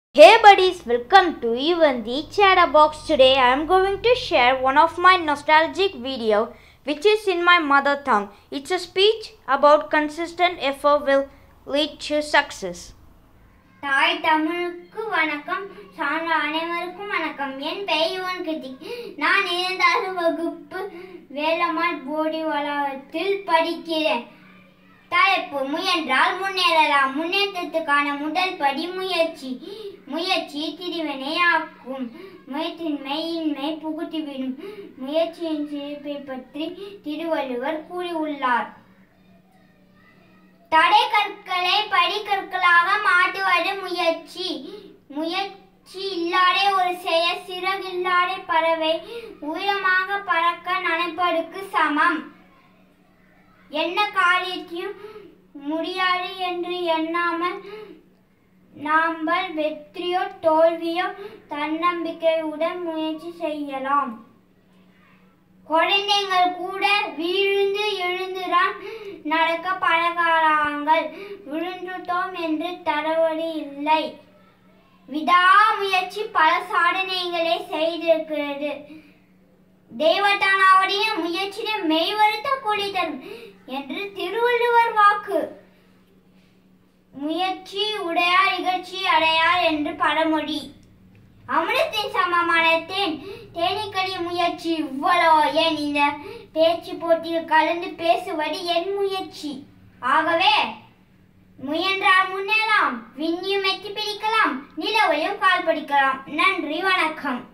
Hey buddies, welcome to Even the Chatterbox. Today I am going to share one of my nostalgic video which is in my mother tongue. It's a speech about consistent effort will lead to success. தாய் தமிழுக்கு வணக்கம். சான்ற அனைவருக்கும் வணக்கம். என் பெயர் யுவன் கிருத்திக். நான் 2வது வகுப்பு வேலம்மாள் போடி வளாகத்தில் படிக்கிறேன். தலைப்பு: முயன்றால் முன்னேறலாம். முன்னேற்றத்துக்கான முதல் படி முயற்சி. முயற்சி திருவினையாக்கும். முயற்சியின்மை இன்மை புகுத்திவிடும். முயற்சியின் சிறப்பை பற்றி திருவள்ளுவர் கூறியுள்ளார். தடை கற்களை படிக்கற்களாக மாற்றுவது முயற்சி. முயற்சி இல்லாத ஒரு செயல் சிறகில்லாத பறவை உயரமாக பறக்க நினைப்பதற்கு சமம். என்ன காரியத்தையும் முடியாது என்று எண்ணாமல் நாம் வெற்றியோ தோல்வியோ தன்னம்பிக்கையுடன் முயற்சி செய்யலாம். குழந்தைகள் கூட விழுந்து எழுந்துதான் நடக்க பழகிறார்கள். விழுந்துட்டோம் என்று தரவழி இல்லை. விடாமுயற்சி பல சாதனைகளை செய்திருக்கிறது. தெய்வத்தானாவுடைய முயற்சியை மெய்வருத்த கூலி தரும் என்று திருவள்ளுவர் வாக்கு. முயற்சி உடையார் இகழ்ச்சி அடையார் என்று பழமொழி. அமிர்தத்தின் சமமான தேனீக்களிய முயற்சி இவ்வளோ. ஏன் இந்த பேச்சு போட்டியில் கலந்து பேசுவது என் முயற்சி. ஆகவே முயன்றால் முன்னேறலாம். விண்ணையும் எட்டி பிடிக்கலாம். நிலவையும் கால் படிக்கலாம். நன்றி, வணக்கம்.